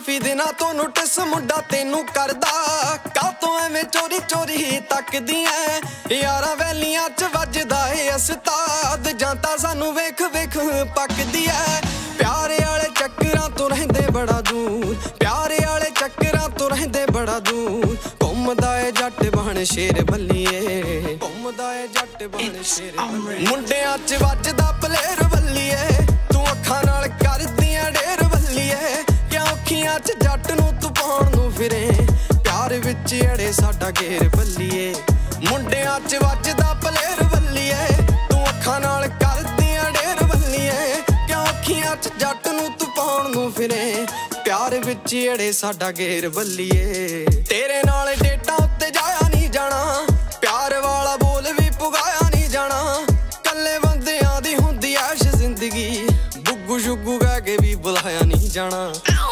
ਕਾਫੀ ਦਿਨਾਂ ਤੋਂ ਨੋਟਿਸ ਮੁੰਡਾ ਤੈਨੂੰ ਕਰਦਾ, ਕਾਤੋਂ ਐਵੇਂ ਚੋਰੀ ਚੋਰੀ ਤੱਕਦੀ ਐ। ਯਾਰਾਂ ਵੈਲੀਆਂ 'ਚ ਵੱਜਦਾ ਏ ਉਸਤਾਦ, ਜਾਂ ਤਾਂ ਸਾਨੂੰ ਵੇਖ ਵੇਖ ਪੱਕਦੀ ਐ। ਪਿਆਰੇ ਵਾਲੇ ਚੱਕਰਾਂ ਤੋਂ ਰਹਿੰਦੇ ਬੜਾ ਦੂਰ, ਪਿਆਰੇ ਵਾਲੇ ਚੱਕਰਾਂ ਤੋਂ ਰਹਿੰਦੇ ਬੜਾ ਦੂਰ। ਘੁੰਮਦਾ ਏ ਜੱਟ ਬਣ ਸ਼ੇਰ ਬੱਲੀਏ, ਘੁੰਮਦਾ ਏ ਜੱਟ ਬਣ ਸ਼ੇਰ ਬੱਲੀਏ। ਮੁੰਡਿਆਂ 'ਚ ਵੱਜਦਾ ਪਲੇਰ ਬੱਲੀਏ, ਤੂੰ ਅੱਖਾਂ ਨਾਲ ਕਰਦੀਆਂ ਢੇਰ ਬੱਲੀਏ। ਕਿਉਂ ਅੱਖੀਆਂ 'ਚ ਜੱਟ ਨੂੰ ਤੂੰ ਪਾਉਣ ਨੂੰ ਫਿਰੇ, ਪਿਆਰ ਵਿੱਚ ਅੜੇ ਸਾਡਾ ਗੇਰ ਬੱਲੀਏ। ਮੁੰਡਿਆਂ 'ਚ ਵੱਜਦਾ ਪਲੇਰ ਬੱਲੀਏ, ਤੂੰ ਅੱਖਾਂ ਨਾਲ ਕਰਦੀਆਂ ਢੇਰ ਬੱਲੀਏ। ਕਿਉਂ ਅੱਖੀਆਂ 'ਚ ਜੱਟ ਨੂੰ ਤੂੰ ਪਾਉਣ ਨੂੰ ਫਿਰੇ, ਪਿਆਰ ਵਿੱਚ ਅੜੇ ਸਾਡਾ ਗੇਰ ਬੱਲੀਏ। ਤੇਰੇ ਨਾਲ ਡੇਟਾਂ ਉੱਤੇ ਜਾਇਆ ਨਹੀਂ ਜਾਣਾ, ਪਿਆਰ ਵਾਲਾ ਬੋਲ ਵੀ ਪੁਗਾਇਆ ਨਹੀਂ ਜਾਣਾ। ਕੱਲੇ ਬੰਦਿਆਂ ਦੀ ਹੁੰਦੀ ਐਸ਼ ਜ਼ਿੰਦਗੀ, ਗੁੱਗੂ ਸ਼ੁੱਗੂ ਕਹਿ ਕੇ ਵੀ ਬੁਲਾਇਆ ਨਹੀਂ ਜਾਣਾ।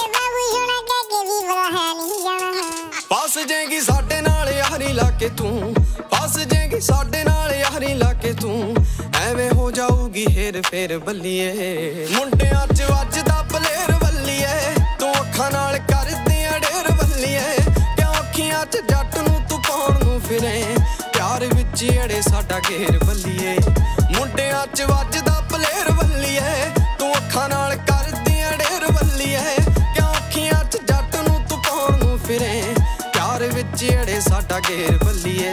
ਫਸ ਜਾਏਗੀ ਸਾਡੇ ਨਾਲ ਯਾਰੀ ਲਾ ਕੇ ਤੂੰ, ਫਸ ਜਾਏਗੀ ਸਾਡੇ ਨਾਲ ਯਾਰੀ ਲਾ ਕੇ ਤੂੰ। ਐਵੇਂ ਹੋ ਜਾਊਗੀ ਹੇਰ ਫੇਰ ਬੱਲੀਏ। ਮੁੰਡਿਆਂ 'ਚ ਵੱਜਦਾ ਪਲੇਰ ਬੱਲੀਏ, ਤੂੰ ਅੱਖਾਂ ਨਾਲ ਕਰਦੀਆਂ ਢੇਰ ਬੱਲੀਏ। ਕਿਉਂ ਅੱਖੀਆਂ 'ਚ ਜੱਟ ਨੂੰ ਤੂੰ ਪਾਉਣ ਨੂੰ ਫਿਰੇ, ਪਿਆਰ ਵਿੱਚ ਅੜੇ ਸਾਡਾ ਗੇਰ ਬੱਲੀਏ। ਮੁੰਡਿਆਂ 'ਚ ਵੱਜਦਾ ਪਲੇਰ ਬੱਲੀਏ, ਤੂੰ ਅੱਖਾਂ ਨਾਲ ਕਰਦੀਆਂ ਢੇਰ ਬੱਲੀਏ। ਕਿਉਂ ਅੱਖੀਆਂ 'ਚ ਜੱਟ ਨੂੰ ਤੂੰ ਪਾਉਣ ਨੂੰ ਫਿਰੇ, ਪਿਆਰ ਵਿੱਚ ਅੜੇ ਸਾਡਾ ਗੇਰ ਬੱਲੀਏ।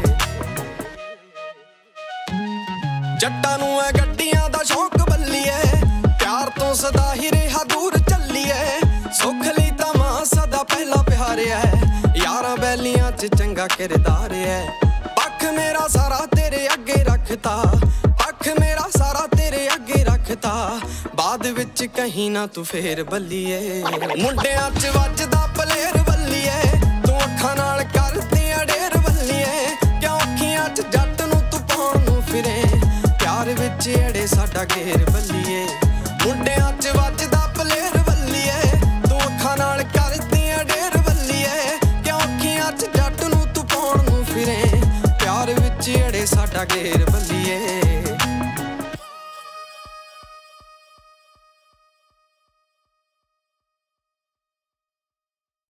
ਜੱਟਾਂ ਨੂੰ ਐ ਗੱਡੀਆਂ ਦਾ ਸ਼ੌਕ ਬੱਲੀਏ, ਪਿਆਰ ਤੋਂ ਸਦਾ ਹੀ ਰਿਹਾ ਦੂਰ ਚੱਲੀਏ। ਸੁੱਖ ਲਈ ਤਾਂ ਮਾਂ ਸਦਾ ਪਹਿਲਾਂ ਪਿਆਰਿਆ, ਯਾਰਾਂ ਬੈਲੀਆਂ 'ਚ ਚੰਗਾ ਕਿਰਦਾਰ ਐ। ਪੱਖ ਮੇਰਾ ਸਾਰਾ ਤੇਰੇ ਅੱਗੇ ਰੱਖਤਾ, ਪੱਖ ਮੇਰਾ ਸਾਰਾ ਤੇਰੇ ਅੱਗੇ ਰੱਖਤਾ। ਬਾਅਦ ਵਿੱਚ ਕਹੀਂ ਨਾ ਤੂੰ ਫੇਰ ਬੱਲੀਏ। ਮੁੰਡਿਆਂ 'ਚ ਵੱਜਦਾ ਪਲੇਰ ਬੱਲੀਏ, ਤੂੰ ਅੱਖਾਂ ਨਾਲ ਕਰਦੀਆਂ ਢੇਰ ਬੱਲੀਏ। ਕਿਉਂ ਅੱਖੀਆਂ 'ਚ ਜੱਟ ਨੂੰ ਤੂੰ ਪਾਉਣ ਨੂੰ ਫਿਰੇ, ਪਿਆਰ ਵਿੱਚ ਅੜੇ ਸਾਡਾ ਗੇਰ ਬੱਲੀਏ। ਮੁੰਡਿਆਂ 'ਚ ਵੱਜਦਾ ਪਲੇਰ ਬੱਲੀਏ, ਤੂੰ ਅੱਖਾਂ ਨਾਲ ਕਰਦੀਆਂ ਢੇਰ ਬੱਲੀਏ। ਕਿਉਂ ਅੱਖੀਆਂ 'ਚ ਜੱਟ ਨੂੰ ਤੂੰ ਪਾਉਣ ਨੂੰ ਫਿਰੇ, ਪਿਆਰ ਵਿੱਚ ਅੜੇ ਸਾਡਾ ਗੇਰ ਬੱਲੀਏ।